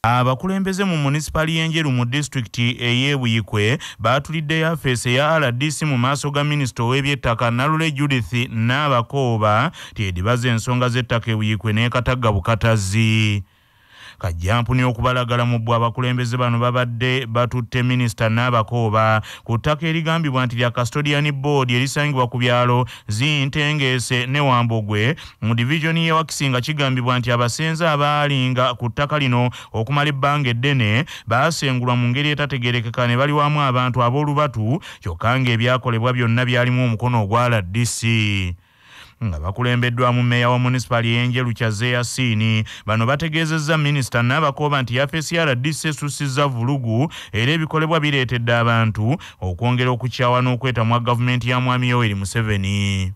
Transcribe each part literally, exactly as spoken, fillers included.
Abakulembeze mu municipali y'Enjeru mu district ey'e Buyikwe baatulidde yafeesi ya R D C mu maaso ga minisita w'ebyettaka Nalule Judith nabakoba tyedibaza ensonga z'ettaka e Buyikwe n'ekatagga bukatazi. Kajjampuni okubalagala mu bwa abakulembeze bano babadde batutte minisita nabakoba ku ttaka erigambibwa nti lya custodian board erisangibwa ku byalo Zintengeese ne Wambogwe mu divisioni y'e Wakisinga kigambibwa nti abasenze abaalinga ku ttaka lino okumala ebbanga eddene baasengulwa mu ngeri etategerekeka ne bali wamu abantu ab'olubatu kyokka ng'ebyakolebwa byonna byalimu omukono ogwa R D C. Nga bakulembeddwa mu meya wa municipali y'Enjeru Kyazeya Sini bano bategeezezza minisita nabakoba nti yafeesi ya R D C esussizza vulugu era ebikolebwa bireetedde abantu okwongera okukyawa n'okwetamwa gavumenti ya mwami Yoweri Museveni.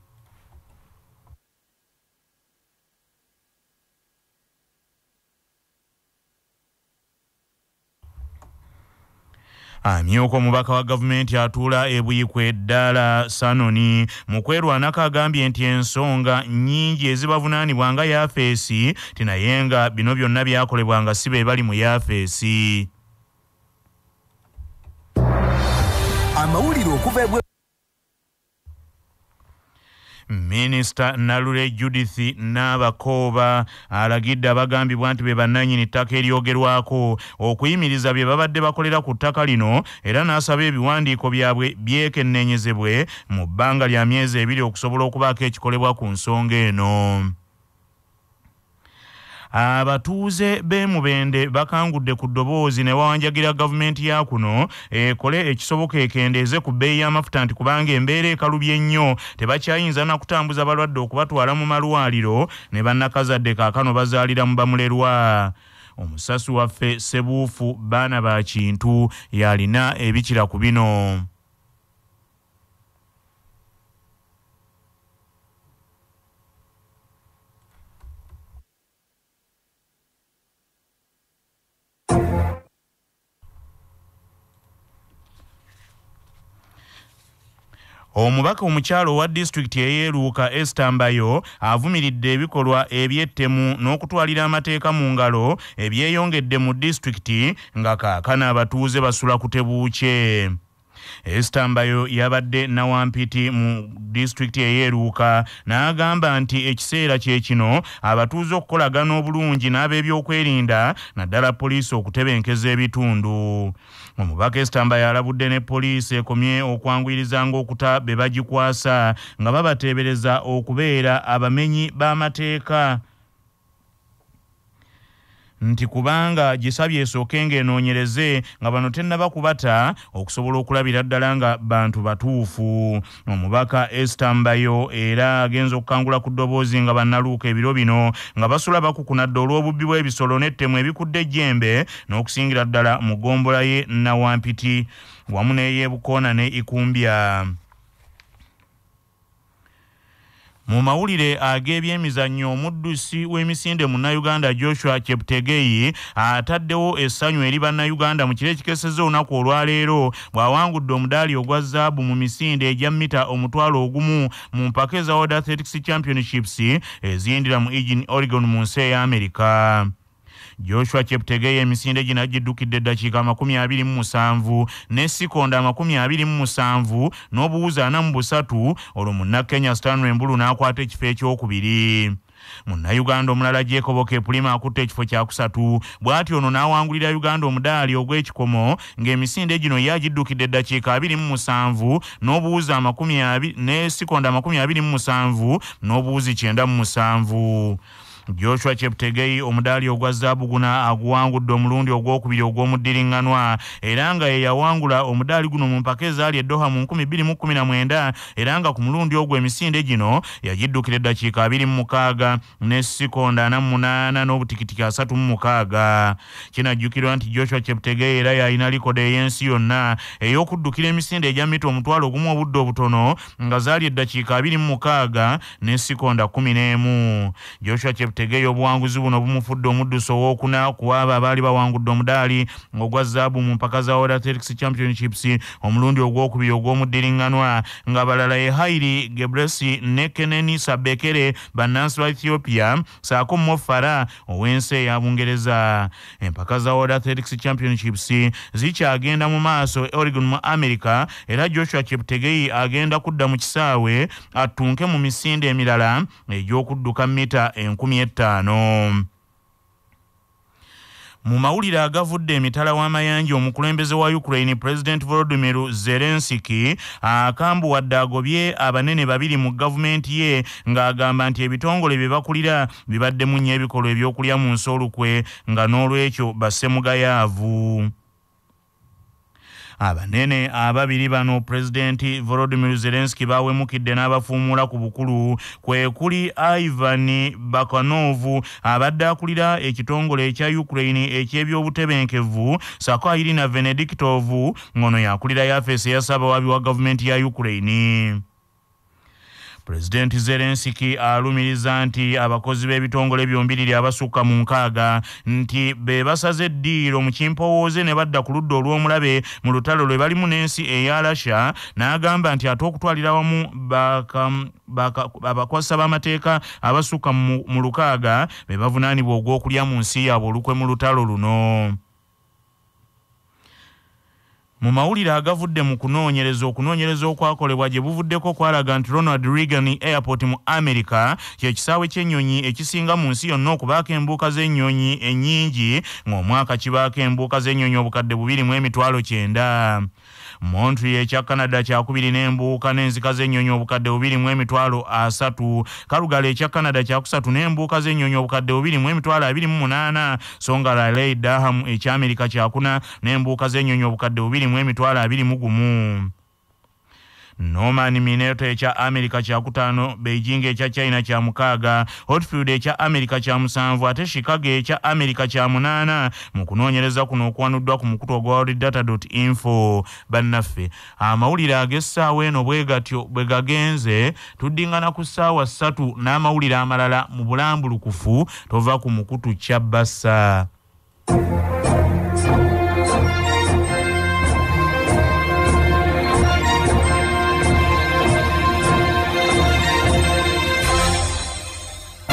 Amyuka omubaka wa gavumenti atuula e Buyikwe Ddala Sanoni mu kwerwanako agambye nti ensonga nnyingi ezibavunaanibwa nga yafeesi tinaye nga bino byonna byakolebwa nga si be bali mu yafeesi. Amawulire okuva Minisita Nalule Judith nabakoba alagidde abagambibwa nti be bannannyini ttaka eryogerwako okuyimiriza bye babadde bakolera ku ttaka lino era n'asaba ebiwandiiko byabwe byekenneenyezebwe mu bbanga lya myezi ebiri okusobola okubaako ekikolebwa ku nsonga eno. Abatuze b'emubende bakangudde ku ddoboozi ne bawanjagira gavumenti ya kuno ekole ekisoboka ekendeeze ku bbeeyi y'amafuta nti kubanga embeera ekalubye nnyo tebakyayinza na kutambuza balwadde okubatwala mu malwaliro ne bannakazadde kaakano bazaalira mu bamulerwa. Omusasi waffe Sebuufu baana ba kintu yalina ebikira ku bino. Omubaka omukyalo wa district eyeeruuka Esther Mbayo avumiridde ebikolwa ebyettemu n'okutwalira amateeka mu ngalo ebyeyongedde mu district nga kaakano abatuuze basula ku tebuukye. Esther Mbayo yabadde nawampiti mu district eyeeruuka n'agamba nti ekiseera kye kino abatuuze okukolagana obulungi n'ab'ebyokwerinda naddala poliisi okutebenkeza ebitundu. Omubaka Esther Mbayo alabudde ne poliisi ekomye okwanguyiriza ng'okuta be bagikwasa nga babateebereza okubeera abamenyi b'amateeka. Nti kubanga gisabye esooke ng'enoonyereze nga bano tennaba kubata okusobola okulabira ddala nga bantu batuufu. Omubaka Esther Mbayo era agenza okukangula ku ddoboozi nga bannaluuka ebiro bino nga basula bakukunadde olw'obubbi bw'ebisolo n'ettemu ebikudde ejjembe n'okusingira ddala mu gombola ye Nawampiti wamu n'ey'ebukoona ne Ikumbya. Mu mawulire ag'ebyemizannyo omuddusi w'emisinde mu Uganda Joshua Cheptegei ataddewo essanyu eri bannayuganda mu kiro ekikesezza olunaku olwaleero bw'awangudde omudaali ogwa zzaabu mu misinde egya mita omutwalo ogumu mu mpaka eza World Athletics Championships eziyindira mu Eugene, Oregon mu nsi ey'Amerika. Joshua Cheptegei emisinde gino agiddukidde eddakiika amakumi abiri mu musanvu ne sikonda amakumi abiri mu musanvu n'obuwuzi ana mu busatu olwo munnakenya Stanley Mbulu n'akwata ekifo ekyokubiri. Munnayuganda omulala Jacob Keplima akutte ekifo kyakusatu bw'ati ono n'awangulira Uganda omudaali ogw'ekikomo ng'emisinde gino yagiddukidde eddakiika abiri mu musanvu n'obuwuzi amakumi abiri ne sikonda amakumi abiri mu musanvu n'obuwuzi kyenda mu musanvu. Joshua Cheptegei omudaali ogwa zzaabu guna aguwangudde omulundi ogwokubiri ogw'omuddiringanwa era nga ye yawangula omudaali guno mu mpaka ezaali eddoha mu nkumi bbiri mu kkumi na mwenda era nga ku mulundi ogwo emisinde gino yagiddukira eddakiika abiri mu mukaaga ne sikonda ana mu munaana n'obutikitiki asatu mu mukaaga. Kinajjukirwa nti Joshua Cheptegei era yalina likodi ey'ensi yonna ey'okuddukira emisinde egya mita omutwalo ogumu obudde obutono nga zaali eddakiika abiri mu mukaaga ne sikonda kkumi n'emu. Joshua Cheptegei Cheptegei obuwanguzi buno bumufudde omudduso ow'okuna ku abo abaali bawangudde omudaali ogwa zzaabu mu mpaka za World Athletics Championships omulundi ogwokubiri ogw'omuddiringanwa ng'abalala ye Haile Gebrselassie ne Keneni Sabekere bannansi ba Ethiopia saako Mo Farah ow'ensi eya Bungereza. Empaka za World Athletics Championships zikyagenda mu maaso Oregon mu America era Joshua Cheptegei agenda kudda mu kisaawe attunke mu misinde emirala egy'okudduka mita enkumi ettaano. Mu mawulire agavudde emitala w'amayanja omukulembeze wa Ukraine President Volodymyr Zelensky akambuwadde agobye abanene babiri mu gavumenti ye ng'agamba nti ebitongole bye bakulira bibadde mu nnyo ebikolwa ebyokulya mu nsi Olukwe nga n'olwekyo basse mugayaavu. Abanene ababiri bano President Volodymyr Zelensky bawemukidde n'abafuumula ku bukulu kwe kuli Ivan Bakanov abadde akulira ekitongole ekya Ukraine eky'ebyobutebenkevu sako Irina Venediktov ngono yakulira yafeesi ya ssaabawabi wa gavumenti ya Ukraine. President Zelensky alumiriza nti abakozi b'ebitongole byombiriri abasukka mu nkaaga nti be basaze eddiiro mu kimpowooze ne badda ku ludda olw'omulabe mu lutalo lwe balimu n'ensi eya Russia n'agamba nti ate okutwalira wamu abakwasa b'amateeka abasukka mu lukaaga be bavunaanibwa ogw'okulya mu nsi yaabwe olukwe mu lutalo luno. Mu mawulire agavudde mu kunoonyereza okunoonyereza okwakolebwa gye buvuddeko kwalaga nti Ronald Reagan Airport mu America kye kisaawe ky'ennyonyi ekisinga mu nsi yonna okubaako embuuka z'ennyonyi ennyingi ng'omwaka kibaako embuuka z'ennyonyi obukadde bubiri mu emitwalo kyenda. Montreal ekya Canada kyakubiri n'embuuka n'enzika z'ennyonyi obukadde bubiri mu emitwalo asatu. Kalugala ekya Canada kyakusatu n'embuuka z'ennyonyi obukadde bubiri mu emitwalo abiri mu munaana. Songa Raleigh Durham ekya America kyakuna n'embuuka z'ennyonyi obukadde bubiri mu emitwalo abiri mu gumu. Norman Minnesota ekya America kyakutaano, Beijing ekya China kya mukaaga, Hotfield ekya America kya musanvu ate Chicago ekya America kya munaana mu kunoonyereza kuno okwanuddwa ku mukutu ogwa world data dot info. Bannaffe amawulire ag'essaawa eno bwe gatyo bwe gagenze tuddingana ku ssaawa ssatu n'amawulire amalala mu bulambulukufu tova ku mukutu Kyabassa.